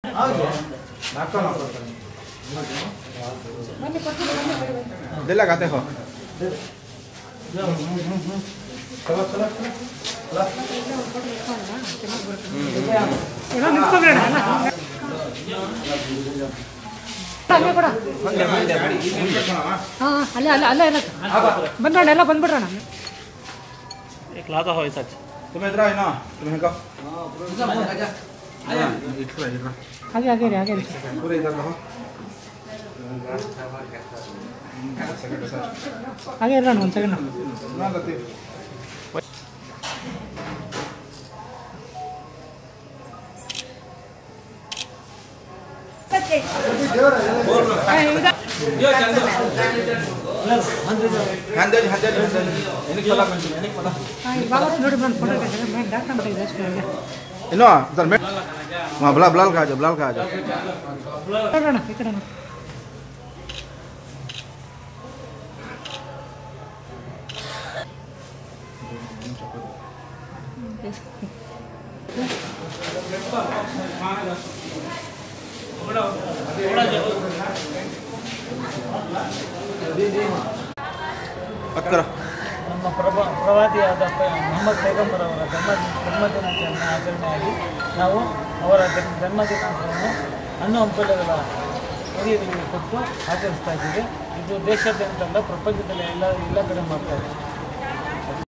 दिला खाते हो ಅಲ್ಲೇ ಅಲ್ಲ ಅಲ್ಲೇ ಬಂದ್ಬಿಡೋಣ ಎಲ್ಲ ಬಂದ್ಬಿಡ್ರೋಣ एक लाता हो सच तुम्हें इधर आए ना तुम्हें का आगे आगे रे आगे पूरे इधर रहो आगे इरोಣ ಒಂದು ಸೆಕೆಂಡ್ ना लते इनो सर मैं वहाँ ब्लाल खा जाओ ನಮ್ಮ ಪ್ರವಾದಿಯಾದ ಮೊಹಮ್ಮದ್ ಪೈಗಂಬರ್ ಅವರ ಜನ್ಮದಿನಾಚರಣೆ ಆಚರಣೆಯಾಗಿ ನಾವು ಅವರ ಜನ್ಮದಿನಾಚರಣೆಯನ್ನು ಹಣ್ಣು ಹಂಪಲುಗಳ ಹಿರಿಯರಿಗೆ ಕೊಟ್ಟು ಆಚರಿಸ್ತಾ ಇದ್ದೀವಿ. ಇದು ದೇಶಾದ್ಯಂತ ಪ್ರಪಂಚದಲ್ಲಿ ಎಲ್ಲ ಕಡೆ ಮಾಡ್ತಾ ಇದ್ದೀವಿ.